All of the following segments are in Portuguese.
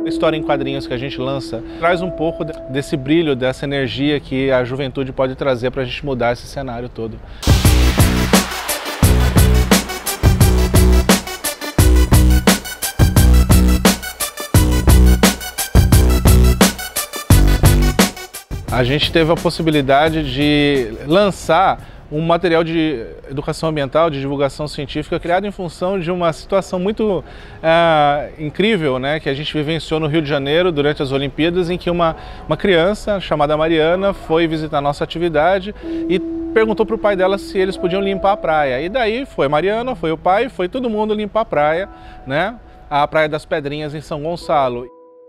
A história em quadrinhos que a gente lança traz um pouco desse brilho, dessa energia que a juventude pode trazer para a gente mudar esse cenário todo. A gente teve a possibilidade de lançar um material de educação ambiental, de divulgação científica, criado em função de uma situação muito incrível, né, que a gente vivenciou no Rio de Janeiro durante as Olimpíadas, em que uma criança chamada Mariana foi visitar a nossa atividade e perguntou para o pai dela se eles podiam limpar a praia. E daí foi a Mariana, foi o pai, foi todo mundo limpar a praia, né, a Praia das Pedrinhas em São Gonçalo.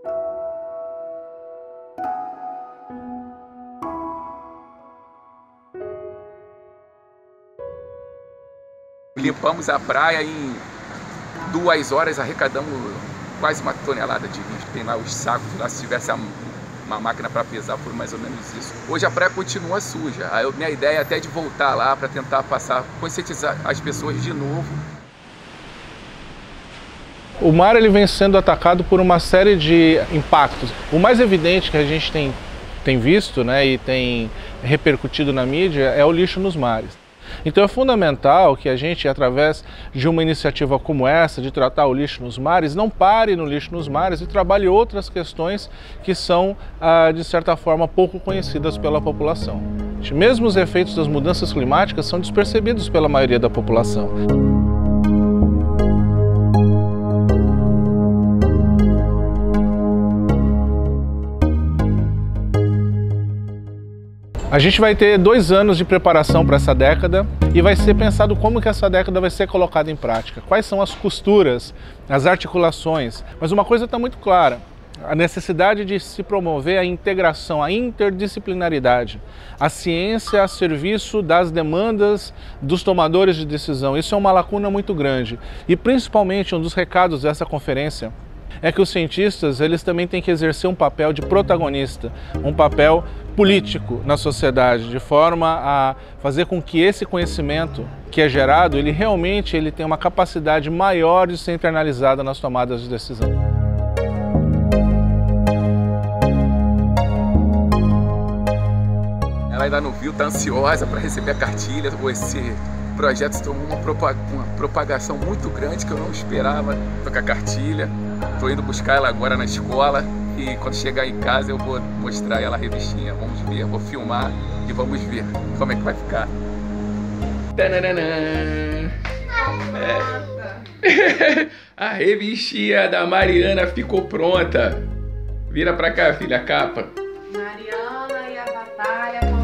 Limpamos a praia em 2 horas, arrecadamos quase 1 tonelada de lixo. Tem lá os sacos, lá se tivesse uma máquina para pesar, foi mais ou menos isso. Hoje a praia continua suja. Minha ideia é até de voltar lá para tentar conscientizar as pessoas de novo. O mar ele vem sendo atacado por uma série de impactos. O mais evidente que a gente tem visto, né, e tem repercutido na mídia é o lixo nos mares. Então é fundamental que a gente, através de uma iniciativa como essa, de tratar o lixo nos mares, não pare no lixo nos mares e trabalhe outras questões que são, de certa forma, pouco conhecidas pela população. Mesmo os efeitos das mudanças climáticas são despercebidos pela maioria da população. A gente vai ter 2 anos de preparação para essa década e vai ser pensado como que essa década vai ser colocada em prática. Quais são as costuras, as articulações. Mas uma coisa está muito clara, a necessidade de se promover a integração, a interdisciplinaridade. A ciência a serviço das demandas dos tomadores de decisão. Isso é uma lacuna muito grande. E principalmente um dos recados dessa conferência é que os cientistas eles também têm que exercer um papel de protagonista, um papel político na sociedade, de forma a fazer com que esse conhecimento que é gerado, ele realmente tenha uma capacidade maior de ser internalizada nas tomadas de decisão. Ela ainda não viu, está ansiosa para receber a cartilha. Esse projeto se tornou uma propagação muito grande que eu não esperava. Estou com a cartilha, estou indo buscar ela agora na escola e quando chegar em casa eu vou mostrar ela a revistinha. Vamos ver, vou filmar e vamos ver como é que vai ficar. A revistinha da Mariana ficou pronta. Vira pra cá, filha, a capa. Mariana e a batalha